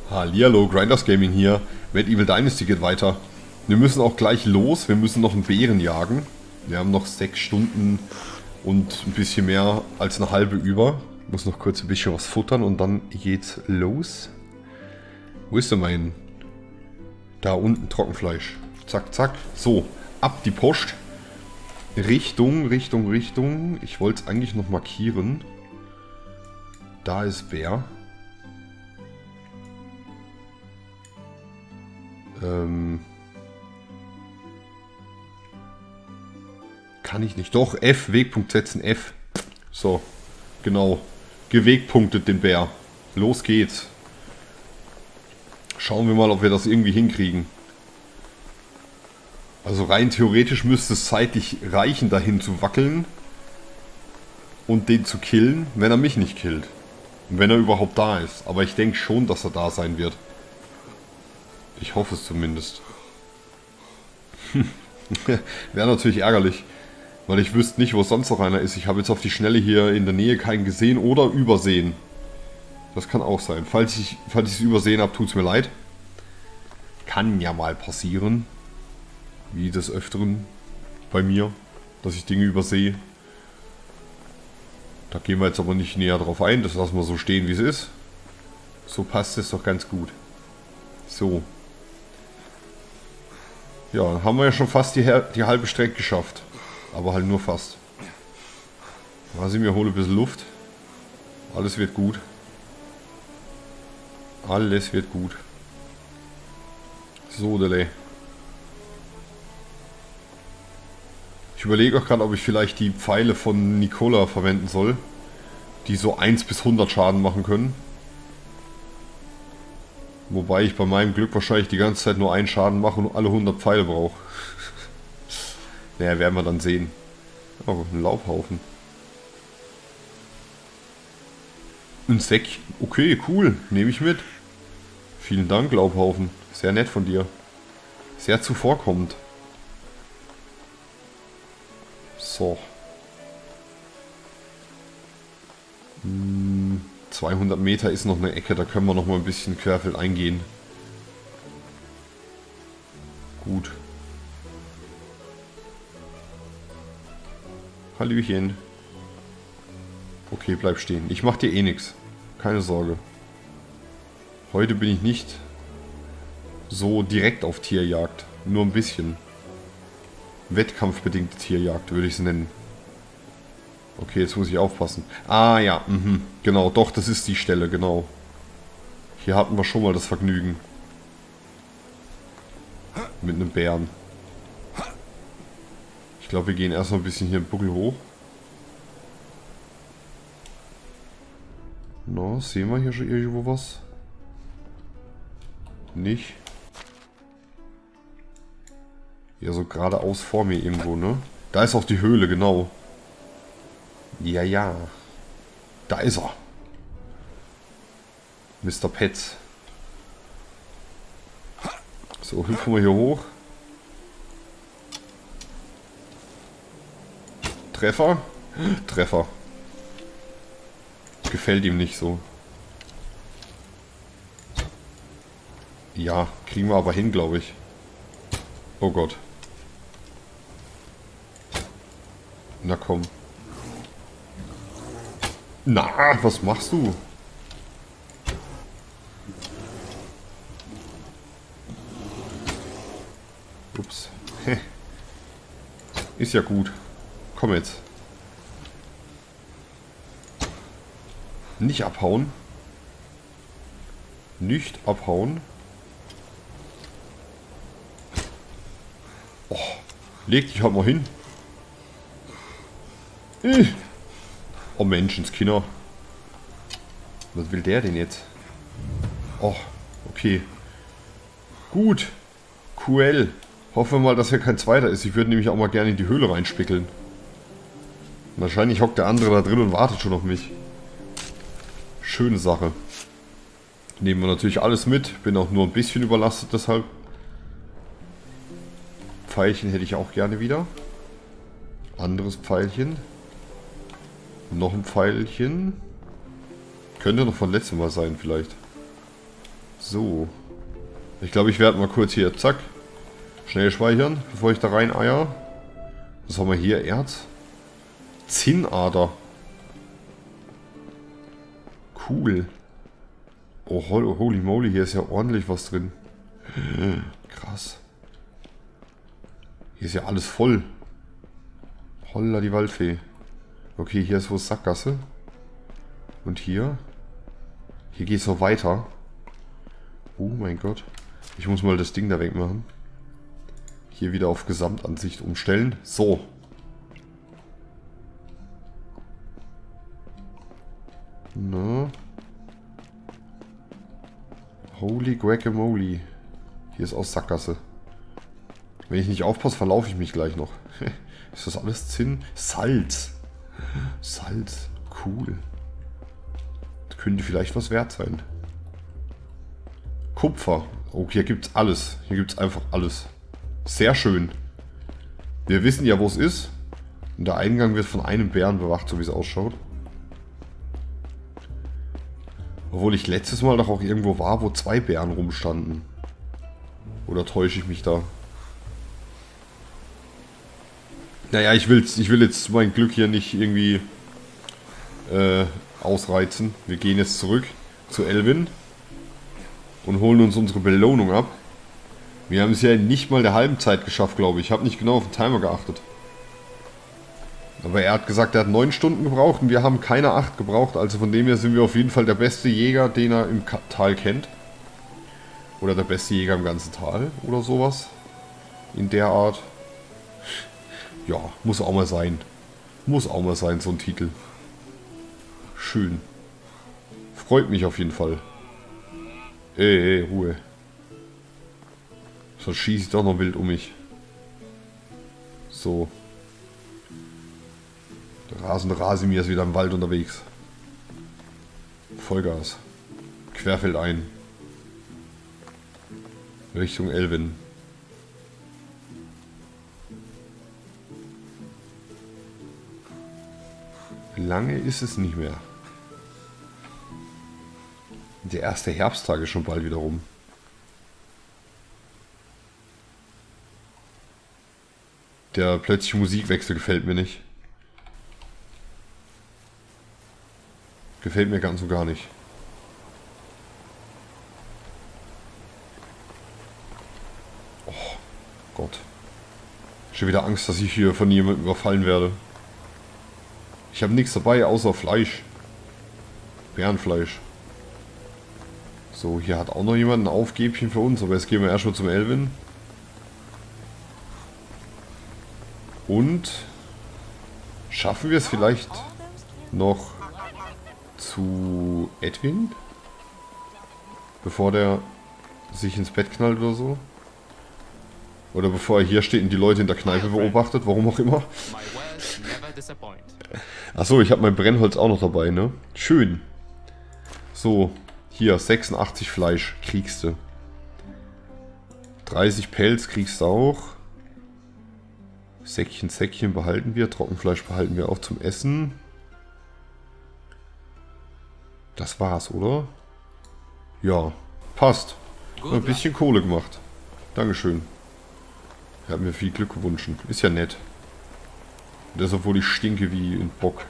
Hallihallo, Grinders Gaming hier. Mad Evil Dynasty geht weiter. Wir müssen auch gleich los. Wir müssen noch einen Bären jagen. Wir haben noch 6 Stunden und ein bisschen mehr als eine halbe über. Ich muss noch kurz ein bisschen was futtern und dann geht's los. Wo ist denn mein... Da unten Trockenfleisch. Zack, zack. So, ab die Post. Richtung. Ich wollte es eigentlich noch markieren. Da ist Bär. Kann ich nicht. Doch, F, Wegpunkt setzen, F. So, genau. Gewegpunktet den Bär. Los geht's. Schauen wir mal, ob wir das irgendwie hinkriegen. Also rein theoretisch müsste es zeitlich reichen, dahin zu wackeln und den zu killen, wenn er mich nicht killt. Und wenn er überhaupt da ist. Aber ich denke schon, dass er da sein wird. Ich hoffe es zumindest. Wäre natürlich ärgerlich, weil ich wüsste nicht, wo sonst noch einer ist. Ich habe jetzt auf die Schnelle hier in der Nähe keinen gesehen oder übersehen. Das kann auch sein. Falls ich es übersehen habe, tut es mir leid. Kann ja mal passieren. Wie des Öfteren bei mir, dass ich Dinge übersehe. Da gehen wir jetzt aber nicht näher drauf ein. Das lassen wir so stehen, wie es ist. So passt es doch ganz gut. So. Ja, dann haben wir ja schon fast die halbe Strecke geschafft. Aber halt nur fast. Also mir hole ein bisschen Luft. Alles wird gut. Alles wird gut. So, Dele. Ich überlege auch gerade, ob ich vielleicht die Pfeile von Nicola verwenden soll. Die so 1 bis 100 Schaden machen können. Wobei ich bei meinem Glück wahrscheinlich die ganze Zeit nur einen Schaden mache und alle 100 Pfeile brauche. Naja, werden wir dann sehen. Oh, ein Laubhaufen. Ein Säck. Okay, cool. Nehme ich mit. Vielen Dank, Laubhaufen. Sehr nett von dir. Sehr zuvorkommend. So. 200 Meter ist noch eine Ecke, da können wir noch mal ein bisschen querfeld eingehen. Gut. Hallöchen. Okay, bleib stehen. Ich mach dir eh nichts. Keine Sorge. Heute bin ich nicht so direkt auf Tierjagd. Nur ein bisschen. Wettkampfbedingte Tierjagd würde ich es nennen. Okay, jetzt muss ich aufpassen. Ah ja, genau, doch, das ist die Stelle, genau. Hier hatten wir schon mal das Vergnügen. Mit einem Bären. Ich glaube, wir gehen erstmal ein bisschen hier im Buckel hoch. No, sehen wir hier schon irgendwo was? Nicht. Ja, so geradeaus vor mir irgendwo, ne? Da ist auch die Höhle, genau. Ja, ja. Da ist er. Mr. Petz. So, hüpfen wir hier hoch. Treffer? Treffer. Gefällt ihm nicht so. Ja, kriegen wir aber hin, glaube ich. Oh Gott. Na komm. Na, was machst du? Ups. Ist ja gut. Komm jetzt. Nicht abhauen. Nicht abhauen. Oh, leg dich halt mal hin. Oh Menschenskinder. Was will der denn jetzt? Oh, okay. Gut. QL. Hoffen wir mal, dass hier kein zweiter ist. Ich würde nämlich auch mal gerne in die Höhle reinspickeln. Wahrscheinlich hockt der andere da drin und wartet schon auf mich. Schöne Sache. Nehmen wir natürlich alles mit. Bin auch nur ein bisschen überlastet deshalb. Pfeilchen hätte ich auch gerne wieder. Anderes Pfeilchen. Noch ein Pfeilchen. Könnte noch von letztem Mal sein vielleicht. So. Ich glaube, ich werde mal kurz hier, zack, schnell speichern, bevor ich da rein eier. Was haben wir hier? Erz. Zinnader. Cool. Oh, holy moly, hier ist ja ordentlich was drin. Krass. Hier ist ja alles voll. Holla die Waldfee. Okay, hier ist wo Sackgasse. Und hier? Hier geht es noch weiter. Oh mein Gott. Ich muss mal das Ding da wegmachen. Hier wieder auf Gesamtansicht umstellen. So. Na. Holy Guacamole. Hier ist auch Sackgasse. Wenn ich nicht aufpasse, verlaufe ich mich gleich noch. Ist das alles Zinn? Salz. Salz. Cool. Das könnte vielleicht was wert sein. Kupfer. Oh, hier gibt's alles. Hier gibt's einfach alles. Sehr schön. Wir wissen ja, wo es ist. Und der Eingang wird von einem Bären bewacht, so wie es ausschaut. Obwohl ich letztes Mal doch auch irgendwo war, wo 2 Bären rumstanden. Oder täusche ich mich da? Naja, ich will jetzt mein Glück hier nicht irgendwie ausreizen. Wir gehen jetzt zurück zu Elvin und holen uns unsere Belohnung ab. Wir haben es ja nicht mal der halben Zeit geschafft, glaube ich. Ich habe nicht genau auf den Timer geachtet. Aber er hat gesagt, er hat 9 Stunden gebraucht und wir haben keine 8 gebraucht. Also von dem her sind wir auf jeden Fall der beste Jäger, den er im Tal kennt. Oder der beste Jäger im ganzen Tal oder sowas. In der Art. Ja, muss auch mal sein. Muss auch mal sein, so ein Titel. Schön. Freut mich auf jeden Fall. Ey, Ruhe. Sonst schieße ich doch noch wild um mich. So. Der rasende Rasimir ist wieder im Wald unterwegs. Vollgas. Querfeldein. Richtung Elvin. Lange ist es nicht mehr. Der erste Herbsttag ist schon bald wieder rum. Der plötzliche Musikwechsel gefällt mir nicht. Gefällt mir ganz und gar nicht. Oh Gott. Schon wieder Angst, dass ich hier von jemandem überfallen werde. Ich habe nichts dabei, außer Fleisch. Bärenfleisch. So, hier hat auch noch jemand ein Aufgebchen für uns, aber jetzt gehen wir erstmal zum Elvin. Und schaffen wir es vielleicht noch zu Edwin? Bevor der sich ins Bett knallt oder so? Oder bevor er hier steht und die Leute in der Kneipe beobachtet, warum auch immer. Achso, ich habe mein Brennholz auch noch dabei, ne? Schön. So, hier 86 Fleisch kriegst du. 30 Pelz kriegst du auch. Säckchen behalten wir. Trockenfleisch behalten wir auch zum Essen. Das war's, oder? Ja, passt. Ein bisschen Kohle gemacht. Dankeschön. Er hat mir viel Glück gewünscht. Ist ja nett. Und das, obwohl ich stinke wie ein Bock.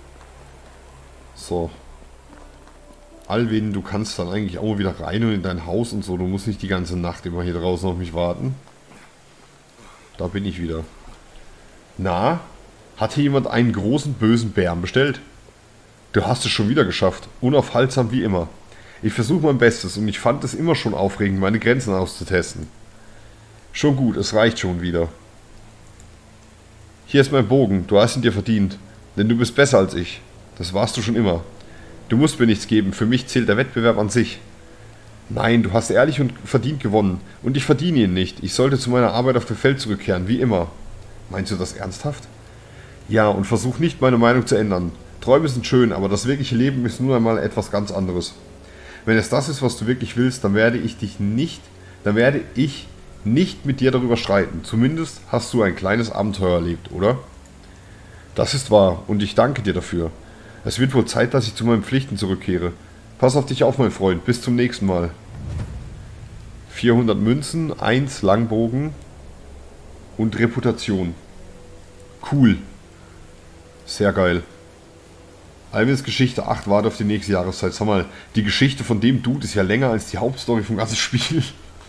So. Alvin, du kannst dann eigentlich auch wieder rein und in dein Haus und so. Du musst nicht die ganze Nacht immer hier draußen auf mich warten. Da bin ich wieder. Na? Hat hier jemand einen großen bösen Bären bestellt? Du hast es schon wieder geschafft. Unaufhaltsam wie immer. Ich versuche mein Bestes und ich fand es immer schon aufregend, meine Grenzen auszutesten. Schon gut, es reicht schon wieder. Hier ist mein Bogen, du hast ihn dir verdient. Denn du bist besser als ich. Das warst du schon immer. Du musst mir nichts geben, für mich zählt der Wettbewerb an sich. Nein, du hast ehrlich und verdient gewonnen. Und ich verdiene ihn nicht. Ich sollte zu meiner Arbeit auf dem Feld zurückkehren, wie immer. Meinst du das ernsthaft? Ja, und versuch nicht, meine Meinung zu ändern. Träume sind schön, aber das wirkliche Leben ist nun einmal etwas ganz anderes. Wenn es das ist, was du wirklich willst, dann werde ich nicht mit dir darüber streiten. Zumindest hast du ein kleines Abenteuer erlebt, oder? Das ist wahr, und ich danke dir dafür. Es wird wohl Zeit, dass ich zu meinen Pflichten zurückkehre. Pass auf dich auf, mein Freund. Bis zum nächsten Mal. 400 Münzen, 1 Langbogen und Reputation. Cool. Sehr geil. Alvins Geschichte 8 wartet auf die nächste Jahreszeit. Sag mal, die Geschichte von dem Dude ist ja länger als die Hauptstory vom ganzen Spiel.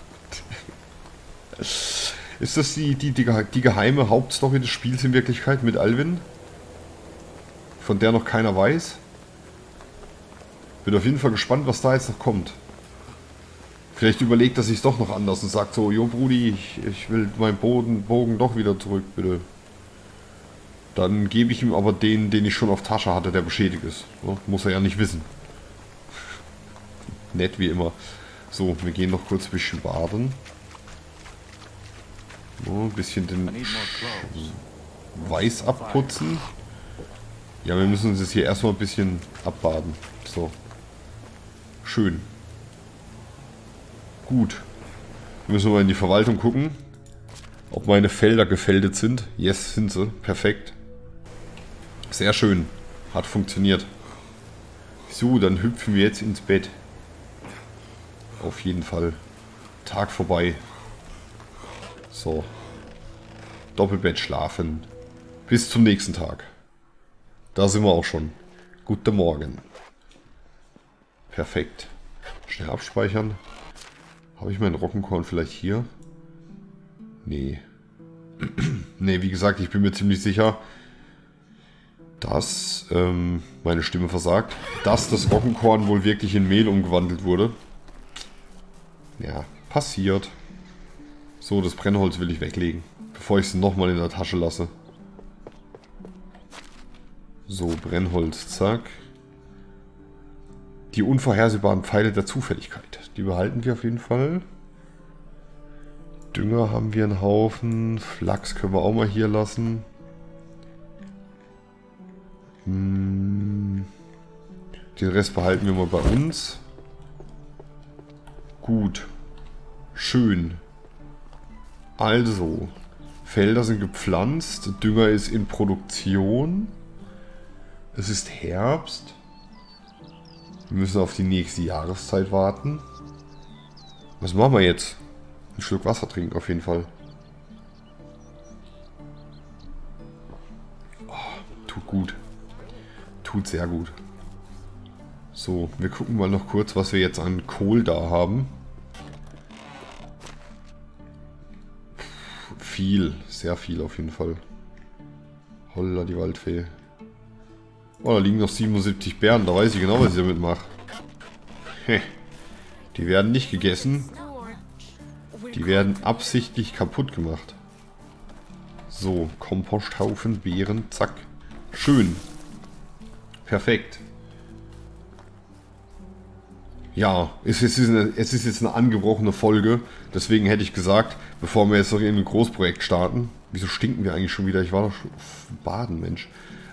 Ist das die geheime Hauptstory des Spiels in Wirklichkeit mit Alvin? Von der noch keiner weiß? Bin auf jeden Fall gespannt, was da jetzt noch kommt. Vielleicht überlegt er sich doch noch anders und sagt so, jo Brudi, ich will meinen Bogen doch wieder zurück, bitte. Dann gebe ich ihm aber den ich schon auf Tasche hatte, der beschädigt ist. So, muss er ja nicht wissen. Nett wie immer. So, wir gehen noch kurz ein bisschen baden. So, ein bisschen den Weiß abputzen. Ja, wir müssen uns jetzt hier erstmal ein bisschen abbaden. So. Schön. Gut. Müssen wir mal in die Verwaltung gucken, ob meine Felder gefäldet sind. Yes, sind sie. Perfekt. Sehr schön. Hat funktioniert. So, dann hüpfen wir jetzt ins Bett. Auf jeden Fall. Tag vorbei. So. Doppelbett schlafen. Bis zum nächsten Tag. Da sind wir auch schon. Guten Morgen. Perfekt. Schnell abspeichern. Habe ich meinen Roggenkorn vielleicht hier? Nee. Nee, wie gesagt, ich bin mir ziemlich sicher, dass meine Stimme versagt, dass das Roggenkorn wohl wirklich in Mehl umgewandelt wurde. Ja, passiert. So, das Brennholz will ich weglegen, bevor ich es nochmal in der Tasche lasse. So, Brennholz, zack. Die unvorhersehbaren Pfeile der Zufälligkeit. Die behalten wir auf jeden Fall. Dünger haben wir einen Haufen. Flachs können wir auch mal hier lassen. Den Rest behalten wir mal bei uns. Gut. Schön. Also. Felder sind gepflanzt. Dünger ist in Produktion. Es ist Herbst. Wir müssen auf die nächste Jahreszeit warten. Was machen wir jetzt? Einen Schluck Wasser trinken auf jeden Fall. Oh, tut gut. Tut sehr gut. So, wir gucken mal noch kurz, was wir jetzt an Kohl da haben. Viel, sehr viel auf jeden Fall. Holla die Waldfee. Oh, da liegen noch 77 Beeren, da weiß ich genau, was ich damit mache. Die werden nicht gegessen. Die werden absichtlich kaputt gemacht. So, Komposthaufen, Beeren, zack. Schön. Perfekt. Ja, es ist jetzt eine angebrochene Folge. Deswegen hätte ich gesagt, bevor wir jetzt noch in ein Großprojekt starten. Wieso stinken wir eigentlich schon wieder? Ich war doch schon baden, Mensch.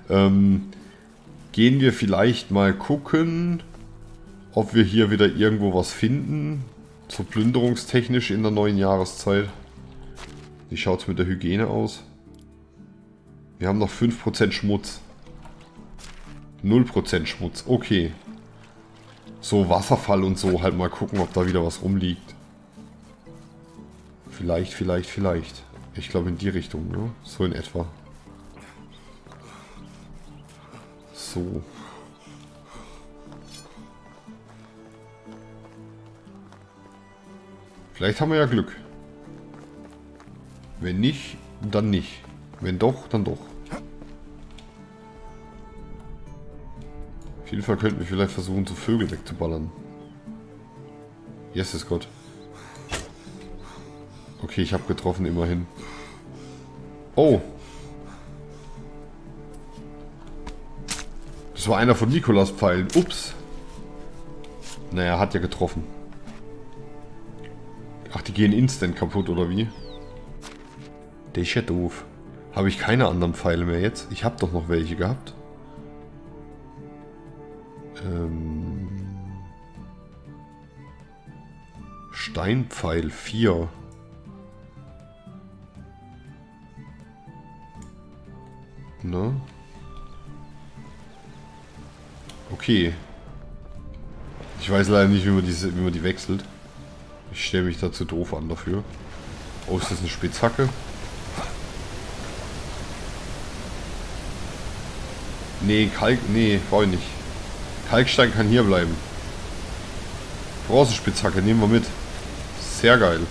Gehen wir vielleicht mal gucken, ob wir hier wieder irgendwo was finden. So plünderungstechnisch in der neuen Jahreszeit. Wie schaut es mit der Hygiene aus? Wir haben noch 5% Schmutz. 0% Schmutz. Okay. So Wasserfall und so halt mal gucken, ob da wieder was rumliegt. Vielleicht. Ich glaube in die Richtung, ne? So in etwa. So. Vielleicht haben wir ja Glück. Wenn nicht, dann nicht. Wenn doch, dann doch. Auf jeden Fall könnten wir vielleicht versuchen, so Vögel wegzuballern. Yes, ist Gott. Okay, ich habe getroffen, immerhin. Oh. Das war einer von Nikolas Pfeilen. Ups. Naja, hat ja getroffen. Ach, die gehen instant kaputt, oder wie? Der ist ja doof. Habe ich keine anderen Pfeile mehr jetzt? Ich habe doch noch welche gehabt. Steinpfeil 4. Ne? Okay. Ich weiß leider nicht, wie man die wechselt. Ich stelle mich dazu doof an dafür. Oh, ist das eine Spitzhacke? Nee, nee, brauche ich nicht. Kalkstein kann hier bleiben. Bronzespitzhacke, nehmen wir mit. Sehr geil.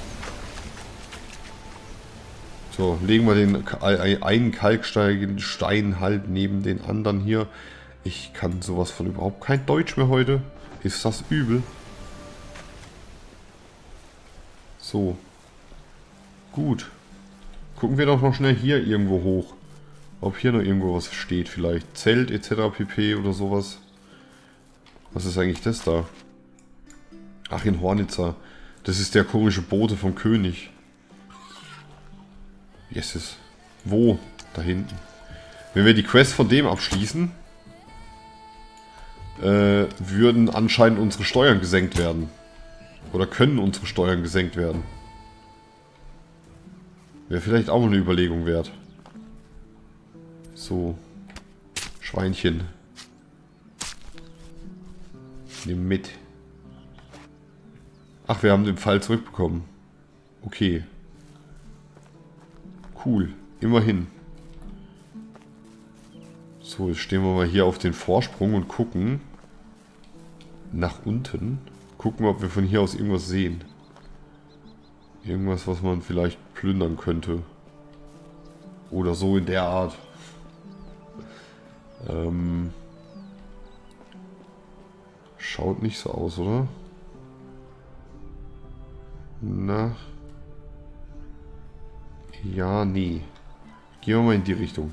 So, legen wir den einen Kalkstein halt neben den anderen hier. Ich kann sowas von überhaupt kein Deutsch mehr heute. Ist das übel? So. Gut. Gucken wir doch noch schnell hier irgendwo hoch. Ob hier noch irgendwo was steht vielleicht. Zelt etc. pp. Oder sowas. Was ist eigentlich das da? Ach, in Hornitzer. Das ist der komische Bote vom König. Yeses. Wo? Da hinten. Wenn wir die Quest von dem abschließen, würden anscheinend unsere Steuern gesenkt werden. Oder können unsere Steuern gesenkt werden. Wäre vielleicht auch mal eine Überlegung wert. So. Schweinchen. Nimm mit. Ach, wir haben den Pfeil zurückbekommen. Okay. Cool. Immerhin. So, jetzt stehen wir mal hier auf den Vorsprung und gucken nach unten. Gucken, ob wir von hier aus irgendwas sehen. Irgendwas, was man vielleicht plündern könnte. Oder so in der Art. Schaut nicht so aus, oder? Na. Ja, nee. Gehen wir mal in die Richtung.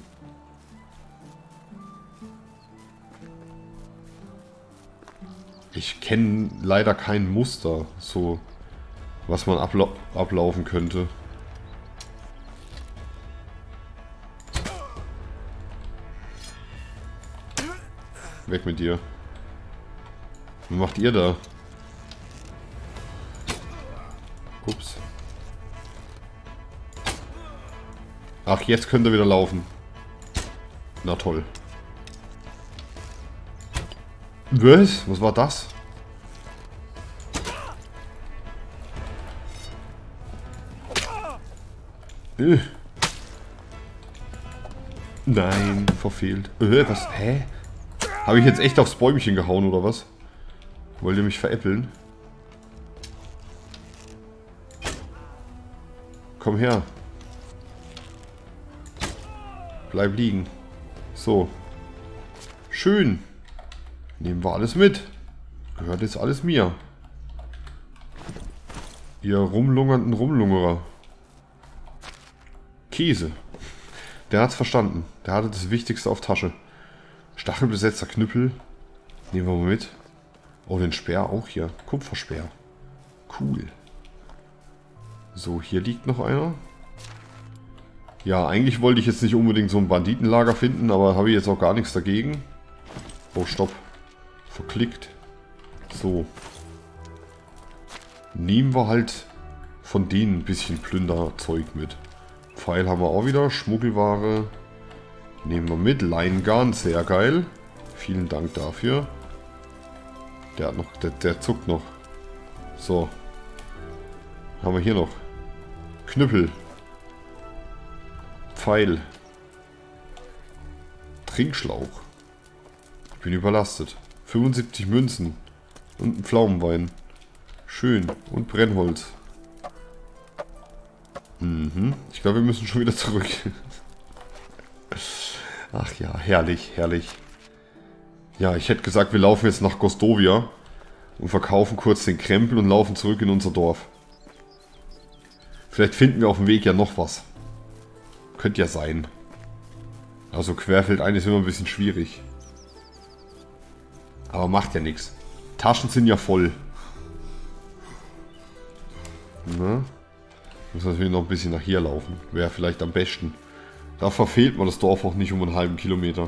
Ich kenne leider kein Muster, so was man ablaufen könnte. Weg mit dir. Was macht ihr da? Ups. Ach, jetzt könnt ihr wieder laufen. Na toll. Was? Was war das? Nein, verfehlt. Was? Hä? Habe ich jetzt echt aufs Bäumchen gehauen oder was? Wollt ihr mich veräppeln? Komm her. Bleib liegen. So. Schön. Nehmen wir alles mit. Gehört jetzt alles mir. Ihr rumlungernden Rumlungerer. Käse. Der hat's verstanden. Der hatte das Wichtigste auf Tasche. Stachelbesetzter Knüppel. Nehmen wir mal mit. Oh, den Speer auch hier. Kupferspeer. Cool. So, hier liegt noch einer. Ja, eigentlich wollte ich jetzt nicht unbedingt so ein Banditenlager finden, aber habe ich jetzt auch gar nichts dagegen. Oh, stopp. Verklickt. So. Nehmen wir halt von denen ein bisschen Plünderzeug mit. Pfeil haben wir auch wieder. Schmuggelware. Nehmen wir mit. Leingarn, sehr geil. Vielen Dank dafür. Der hat noch, der zuckt noch. So. Haben wir hier noch. Knüppel. Pfeil. Trinkschlauch. Ich bin überlastet. 75 Münzen. Und ein Pflaumenwein. Schön. Und Brennholz. Mhm. Ich glaube, wir müssen schon wieder zurück. Ach ja, herrlich, herrlich. Ja, ich hätte gesagt, wir laufen jetzt nach Gostovia und verkaufen kurz den Krempel und laufen zurück in unser Dorf. Vielleicht finden wir auf dem Weg ja noch was. Könnte ja sein. Also querfeldein ist immer ein bisschen schwierig. Aber macht ja nichts. Taschen sind ja voll. Na? Muss natürlich noch ein bisschen nach hier laufen. Wäre vielleicht am besten. Da verfehlt man das Dorf auch nicht um einen halben Kilometer.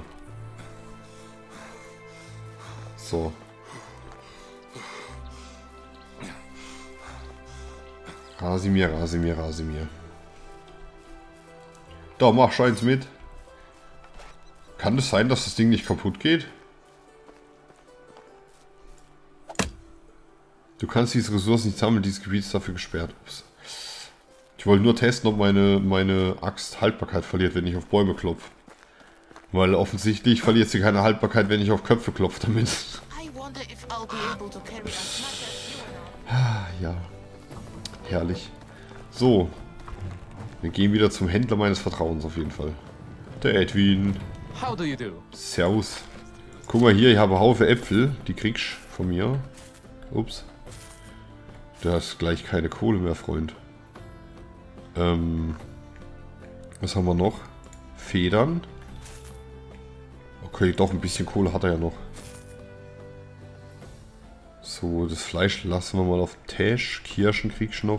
So. Rasimir, Rasimir, Rasimir. Da, mach Scheins mit. Kann es sein, dass das Ding nicht kaputt geht? Du kannst diese Ressourcen nicht sammeln, dieses Gebiet ist dafür gesperrt. Ups. Ich wollte nur testen, ob meine Axt Haltbarkeit verliert, wenn ich auf Bäume klopfe. Weil offensichtlich verliert sie keine Haltbarkeit, wenn ich auf Köpfe klopfe damit. Ja, herrlich. So, wir gehen wieder zum Händler meines Vertrauens auf jeden Fall. Der Edwin. Servus. Guck mal hier, ich habe einen Haufen Äpfel, die kriegst du von mir. Ups. Du hast gleich keine Kohle mehr, Freund. Was haben wir noch? Federn. Okay, doch, ein bisschen Kohle hat er ja noch. So, das Fleisch lassen wir mal auf Tisch. Kirschen kriegst du noch.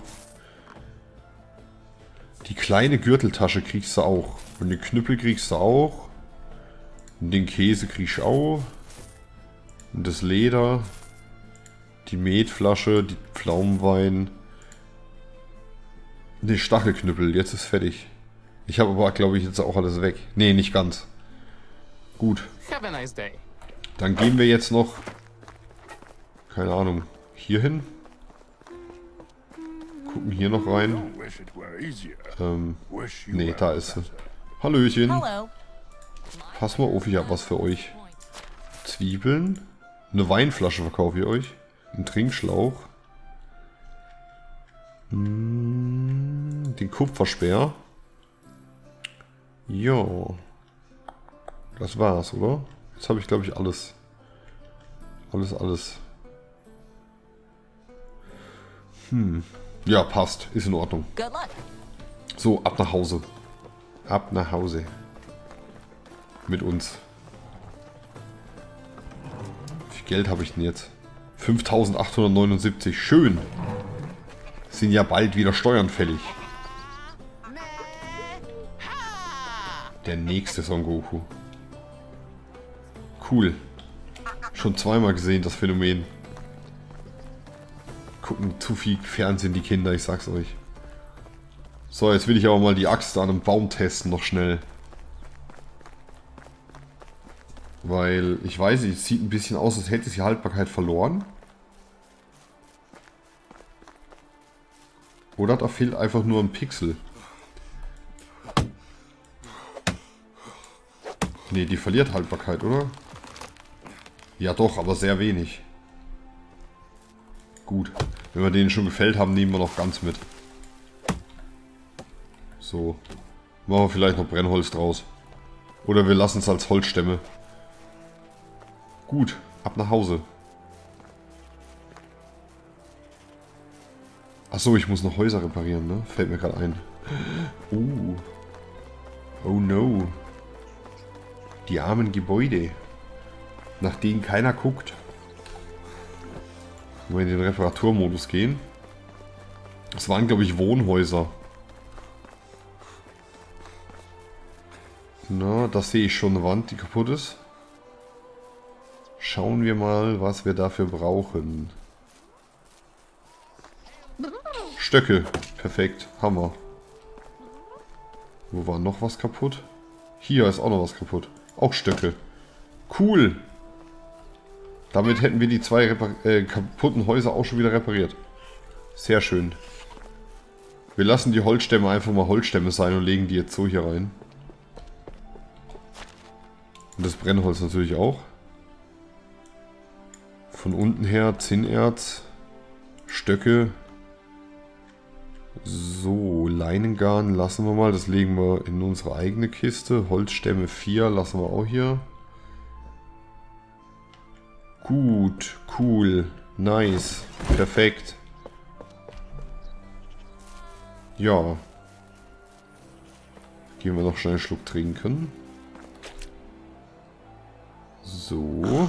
Die kleine Gürteltasche kriegst du auch. Und den Knüppel kriegst du auch. Und den Käse kriegst du auch. Und das Leder. Die Metflasche, die Pflaumenwein. Den Stachelknüppel, jetzt ist fertig. Ich habe aber, glaube ich, jetzt auch alles weg. Nee, nicht ganz. Gut. Dann gehen wir jetzt noch, keine Ahnung, hier hin. Gucken hier noch rein. Nee, da ist sie. Hallöchen. Pass mal auf, ich habe was für euch. Zwiebeln. Eine Weinflasche verkaufe ich euch. Ein Trinkschlauch. Den Kupferspeer. Ja. Das war's, oder? Jetzt habe ich, glaube ich, alles. Alles. Ja, passt. Ist in Ordnung. So, ab nach Hause. Ab nach Hause. Mit uns. Wie viel Geld habe ich denn jetzt? 5.879. Schön. Sind ja bald wieder Steuern fällig. Der nächste Son Goku. Cool. Schon zweimal gesehen, das Phänomen. Gucken zu viel Fernsehen die Kinder, ich sag's euch. So, jetzt will ich aber mal die Axt an einem Baum testen, noch schnell. Weil, ich weiß nicht, es sieht ein bisschen aus, als hätte es die Haltbarkeit verloren. Oder da fehlt einfach nur ein Pixel. Ne, die verliert Haltbarkeit, oder? Ja doch, aber sehr wenig. Gut. Wenn wir den schon gefällt haben, nehmen wir noch ganz mit. So. Machen wir vielleicht noch Brennholz draus. Oder wir lassen es als Holzstämme. Gut, ab nach Hause. Achso, ich muss noch Häuser reparieren, ne? Fällt mir gerade ein. Oh no. Die armen Gebäude. Nach denen keiner guckt. Wenn wir in den Reparaturmodus gehen. Das waren, glaube ich, Wohnhäuser. Na, da sehe ich schon eine Wand, die kaputt ist. Schauen wir mal, was wir dafür brauchen. Stöcke. Perfekt. Hammer. Wo war noch was kaputt? Hier ist auch noch was kaputt. Auch Stöcke. Cool. Damit hätten wir die zwei kaputten Häuser auch schon wieder repariert. Sehr schön. Wir lassen die Holzstämme einfach mal Holzstämme sein und legen die jetzt so hier rein. Und das Brennholz natürlich auch. Von unten her Zinnerz, Stöcke. So, Leinengarn lassen wir mal. Das legen wir in unsere eigene Kiste. Holzstämme 4 lassen wir auch hier. Gut, cool, nice, perfekt. Ja. Gehen wir noch schnell einen Schluck trinken. So.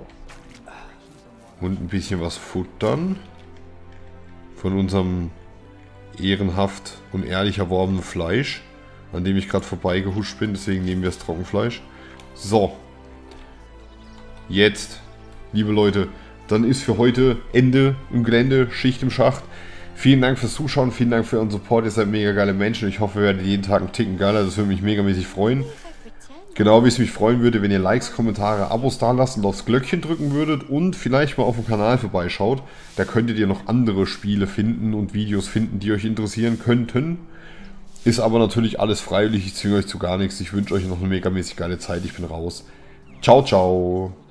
Und ein bisschen was futtern. Von unserem ehrenhaft und ehrlich erworbenen Fleisch, an dem ich gerade vorbeigehuscht bin. Deswegen nehmen wir das Trockenfleisch. So. Jetzt, liebe Leute, dann ist für heute Ende im Gelände, Schicht im Schacht. Vielen Dank fürs Zuschauen, vielen Dank für euren Support. Ihr seid mega geile Menschen. Ich hoffe, ihr werdet jeden Tag einen Ticken geiler. Das würde mich megamäßig freuen. Genau wie es mich freuen würde, wenn ihr Likes, Kommentare, Abos da lasst und aufs Glöckchen drücken würdet und vielleicht mal auf dem Kanal vorbeischaut. Da könntet ihr noch andere Spiele finden und Videos finden, die euch interessieren könnten. Ist aber natürlich alles freiwillig, ich zwinge euch zu gar nichts. Ich wünsche euch noch eine megamäßig geile Zeit. Ich bin raus. Ciao, ciao.